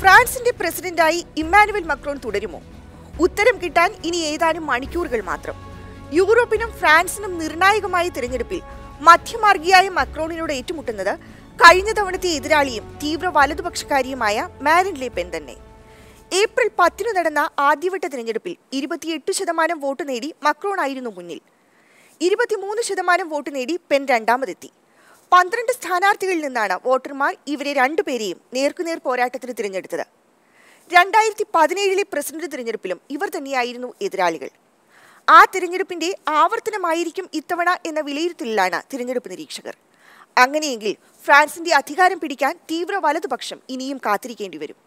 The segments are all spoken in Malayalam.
ഫ്രാൻസിന്റെ പ്രസിഡന്റായി ഇമ്മാനുവൽ മക്രോൺ തുടരുമോ? ഉത്തരം കിട്ടാൻ ഇനി ഏതാനും മണിക്കൂറുകൾ മാത്രം. യൂറോപ്പിനും ഫ്രാൻസിനും നിർണായകമായ തിരഞ്ഞെടുപ്പിൽ മധ്യമാർഗിയായ മക്രോണിനോട് ഏറ്റുമുട്ടുന്നത് കഴിഞ്ഞ തവണത്തെ എതിരാളിയും തീവ്ര വലതുപക്ഷക്കാരിയുമായ മാരിൻ ലെ പെൻ തന്നെ. ഏപ്രിൽ 10 നടന്ന ആദ്യവട്ട തിരഞ്ഞെടുപ്പിൽ 28% വോട്ട് നേടി മക്രോൺ ആയിരുന്നു മുന്നിൽ. 23% വോട്ട് നേടി പെൻ രണ്ടാമതെത്തി. 12 സ്ഥാനാർത്ഥികളിൽ നിന്നാണ് വോട്ടർമാർ ഇവരെ രണ്ടുപേരെയും നേർക്കുനേർ പോരാട്ടത്തിന് തിരഞ്ഞെടുത്തത്. 2017 പ്രസിഡന്റ് തിരഞ്ഞെടുപ്പിലും ഇവർ തന്നെയായിരുന്നു എതിരാളികൾ. ആ തിരഞ്ഞെടുപ്പിന്റെ ആവർത്തനമായിരിക്കും ഇത്തവണ എന്ന വിലയിരുത്തലിലാണ് തിരഞ്ഞെടുപ്പ് നിരീക്ഷകർ. അങ്ങനെയെങ്കിൽ ഫ്രാൻസിന്റെ അധികാരം പിടിക്കാൻ തീവ്ര വലതുപക്ഷം ഇനിയും കാത്തിരിക്കേണ്ടി വരും.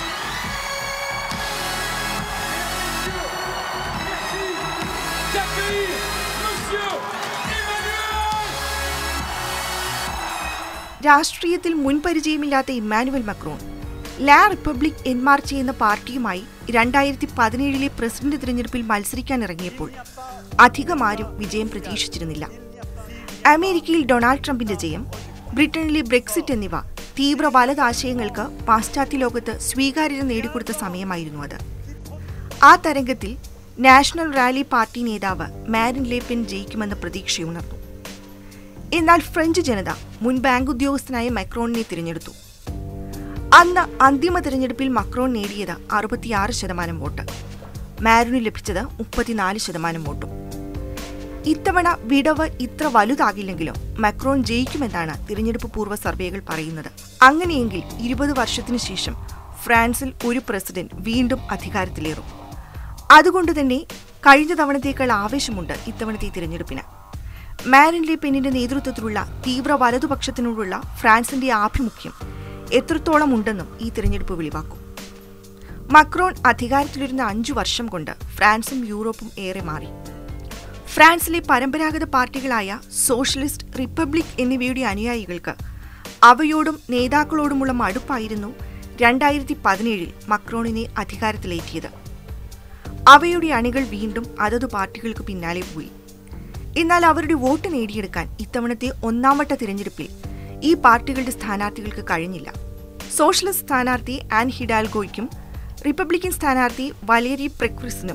രാഷ്ട്രീയത്തിൽ മുൻപരിചയമില്ലാത്ത Emmanuel Macron La Republique En Marche എന്ന പാർട്ടിയുമായി 2017 പ്രസിഡന്റ് തിരഞ്ഞെടുപ്പിൽ മത്സരിക്കാനിറങ്ങിയപ്പോൾ അധികമാരും വിജയം പ്രതീക്ഷിച്ചിരുന്നില്ല. അമേരിക്കയിൽ ഡൊണാൾഡ് ട്രംപിന്റെ ജയം, ബ്രിട്ടനിലെ ബ്രെക്സിറ്റ് എന്നിവ തീവ്ര വലതാശയങ്ങൾക്ക് പാശ്ചാത്യ ലോകത്ത് സ്വീകാര്യത നേടിക്കൊടുത്ത സമയമായിരുന്നു അത്. ആ തരംഗത്തിൽ നാഷണൽ റാലി പാർട്ടി നേതാവ് മാരിൻ ലെ പെൻ ജയിക്കുമെന്ന പ്രതീക്ഷയുണർന്നു. എന്നാൽ ഫ്രഞ്ച് ജനത മുൻ ബാങ്ക് ഉദ്യോഗസ്ഥനായ മക്രോണിനെ തിരഞ്ഞെടുത്തു. അന്ന് അന്തിമ തിരഞ്ഞെടുപ്പിൽ മക്രോൺ നേടിയത് 66% വോട്ട്, മാരിന് ലഭിച്ചത് 34% വോട്ടും. ഇത്തവണ വിടവ് ഇത്ര വലുതാകില്ലെങ്കിലും മക്രോൺ ജയിക്കുമെന്നാണ് തിരഞ്ഞെടുപ്പ് പൂർവ്വ സർവേകൾ പറയുന്നത്. അങ്ങനെയെങ്കിൽ 20 വർഷത്തിനു ശേഷം ഫ്രാൻസിൽ ഒരു പ്രസിഡന്റ് വീണ്ടും അധികാരത്തിലേറും. അതുകൊണ്ടുതന്നെ കഴിഞ്ഞ തവണത്തേക്കാൾ ആവേശമുണ്ട് ഇത്തവണത്തെ തിരഞ്ഞെടുപ്പിന്. മാരിൻ ലെ പെന്നിന്റെ നേതൃത്വത്തിലുള്ള തീവ്ര വലതുപക്ഷത്തിനോടുള്ള ഫ്രാൻസിന്റെ ആഭിമുഖ്യം എത്രത്തോളം ഉണ്ടെന്നും ഈ തിരഞ്ഞെടുപ്പ് വെളിവാക്കും. മക്രോൺ അധികാരത്തിലിരുന്ന 5 വർഷം കൊണ്ട് ഫ്രാൻസും യൂറോപ്പും ഏറെ മാറി. ഫ്രാൻസിലെ പരമ്പരാഗത പാർട്ടികളായ സോഷ്യലിസ്റ്റ്, റിപ്പബ്ലിക് എന്നിവയുടെ അനുയായികൾക്ക് അവയോടും നേതാക്കളോടുമുള്ള മടുപ്പായിരുന്നു 2017 മക്രോണിനെ അധികാരത്തിലേറ്റിയത്. അവയുടെ അണികൾ വീണ്ടും അതതു പാർട്ടികൾക്ക് പിന്നാലെ പോയി. എന്നാൽ അവരുടെ വോട്ട് നേടിയെടുക്കാൻ ഇത്തവണത്തെ ഒന്നാംവട്ട തിരഞ്ഞെടുപ്പിൽ ഈ പാർട്ടികളുടെ സ്ഥാനാർത്ഥികൾക്ക് കഴിഞ്ഞില്ല. സോഷ്യലിസ്റ്റ് സ്ഥാനാർത്ഥി ആൻ ഹിഡാൽഗോയ്ക്കും റിപ്പബ്ലിക്കൻ സ്ഥാനാർത്ഥി വലേരി പ്രെക്വിസിനും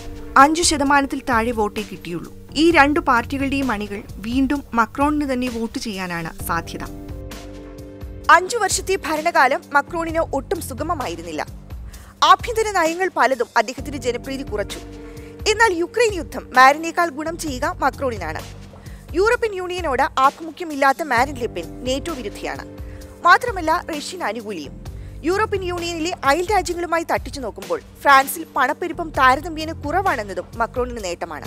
5% താഴെ വോട്ടേ കിട്ടിയുള്ളൂ. ഈ രണ്ടു പാർട്ടികളുടെയും അണികൾ വീണ്ടും മക്രോണിന് തന്നെ വോട്ട് ചെയ്യാനാണ് സാധ്യത. 5 വർഷത്തെ ഭരണകാലം മക്രോണിന് ഒട്ടും സുഗമമായിരുന്നില്ല. ആഭ്യന്തര നയങ്ങൾ പലതും അദ്ദേഹത്തിന്റെ ജനപ്രീതി കുറച്ചു. എന്നാൽ യുക്രൈൻ യുദ്ധം മാരിനേക്കാൾ ഗുണം ചെയ്യുക മക്രോണിനാണ്. യൂറോപ്യൻ യൂണിയനോട് ആഭിമുഖ്യമില്ലാത്ത മാരിൻ ലെ പെൻ നേറ്റോ വിരുദ്ധിയാണ്. മാത്രമല്ല റഷ്യൻ അനുകൂലിയും. യൂറോപ്യൻ യൂണിയനിലെ അയൽ രാജ്യങ്ങളുമായി തട്ടിച്ചു നോക്കുമ്പോൾ ഫ്രാൻസിൽ പണപ്പെരുപ്പം താരതമ്യേന കുറവാണെന്നതും മക്രോണിന് നേട്ടമാണ്.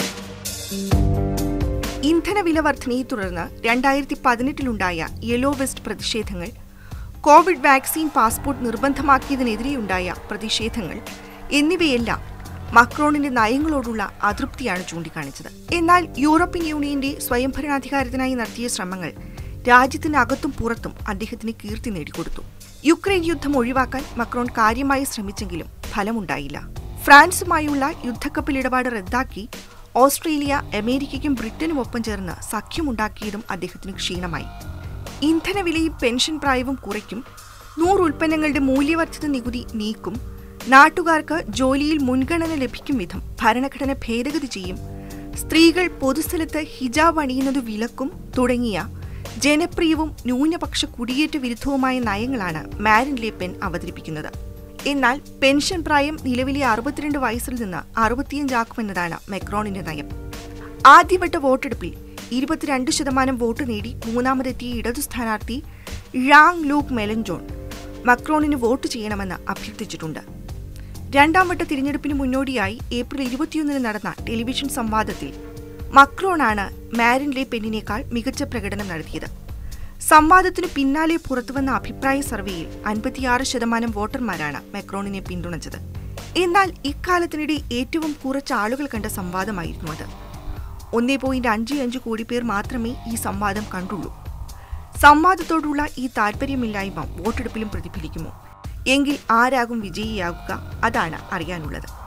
ഇന്ധനവില വർധനയെ തുടർന്ന് 2018 യെല്ലോ വെസ്റ്റ് പ്രതിഷേധങ്ങൾ, കോവിഡ് വാക്സിൻ പാസ്പോർട്ട് നിർബന്ധമാക്കിയതിനെതിരെയുണ്ടായ പ്രതിഷേധങ്ങൾ എന്നിവയെല്ലാം മക്രോണിന്റെ നയങ്ങളോടുള്ള അതൃപ്തിയാണ് ചൂണ്ടിക്കാണിച്ചത്. എന്നാൽ യൂറോപ്യൻ യൂണിയന്റെ സ്വയംഭരണാധികാരത്തിനായി നടത്തിയ ശ്രമങ്ങൾ രാജ്യത്തിനകത്തും പുറത്തും അദ്ദേഹത്തിന് കീർത്തി നേടിക്കൊടുത്തു. യുക്രൈൻ യുദ്ധം ഒഴിവാക്കാൻ മക്രോൺ കാര്യമായി ശ്രമിച്ചെങ്കിലും ഫലമുണ്ടായില്ല. ഫ്രാൻസുമായുള്ള യുദ്ധക്കപ്പൽ ഇടപാട് റദ്ദാക്കി ഓസ്ട്രേലിയ അമേരിക്കയ്ക്കും ബ്രിട്ടനും ഒപ്പം ചേർന്ന് സഖ്യമുണ്ടാക്കിയതും അദ്ദേഹത്തിന് ക്ഷീണമായി. ഇന്ധനവിലയും പെൻഷൻ പ്രായവും കുറയ്ക്കും, 100 ഉൽപ്പന്നങ്ങളുടെ മൂല്യവർദ്ധിത നികുതി നീക്കും, നാട്ടുകാർക്ക് ജോലിയിൽ മുൻഗണന ലഭിക്കും വിധം ഭരണഘടന ഭേദഗതി ചെയ്യും, സ്ത്രീകൾ പൊതുസ്ഥലത്ത് ഹിജാബ് അണിയുന്നത് വിലക്കും തുടങ്ങിയ ജനപ്രിയവും ന്യൂനപക്ഷ കുടിയേറ്റ വിരുദ്ധവുമായ നയങ്ങളാണ് മാരിൻ ലെ പെൻ അവതരിപ്പിക്കുന്നത്. എന്നാൽ പെൻഷൻ പ്രായം നിലവിലെ 62 വയസ്സിൽ നിന്ന് 65 ആക്കുമെന്നതാണ് മക്രോണിന്റെ നയം. ആദ്യവട്ട വോട്ടെടുപ്പിൽ 22% വോട്ട് നേടി മൂന്നാമതെത്തിയ ഇടതു സ്ഥാനാർത്ഥി ഴാങ് ലൂക്ക് മെലൻജോൺ മക്രോണിന് വോട്ട് ചെയ്യണമെന്ന് അഭ്യർത്ഥിച്ചിട്ടുണ്ട്. രണ്ടാംവട്ട തിരഞ്ഞെടുപ്പിന് മുന്നോടിയായി ഏപ്രിൽ 21 നടന്ന ടെലിവിഷൻ സംവാദത്തിൽ മക്രോണാണ് മാരിൻ ലെ പെന്നിനേക്കാൾ മികച്ച പ്രകടനം നടത്തിയത്. സംവാദത്തിനു പിന്നാലെ പുറത്തുവന്ന അഭിപ്രായ സർവേയിൽ 56% വോട്ടർമാരാണ് മക്രോണിനെ പിന്തുണച്ചത്. എന്നാൽ ഇക്കാലത്തിനിടെ ഏറ്റവും കുറച്ച് ആളുകൾ കണ്ട സംവാദമായിരുന്നു അത്. 1.55 കോടി പേർ മാത്രമേ ഈ സംവാദം കണ്ടുള്ളൂ. സംവാദത്തോടുള്ള ഈ താൽപര്യമില്ലായ്മ വോട്ടെടുപ്പിലും പ്രതിഫലിക്കുമോ? എങ്കിൽ ആരാകും വിജയിയാകുക? അതാണ് അറിയാനുള്ളത്.